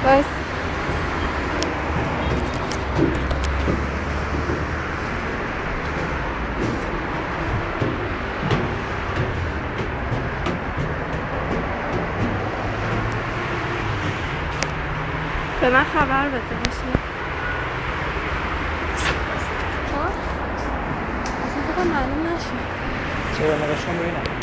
بس به من خبر بده باشه. اصلا فکر معلوم نشد. چرا نگاش کن ببینم.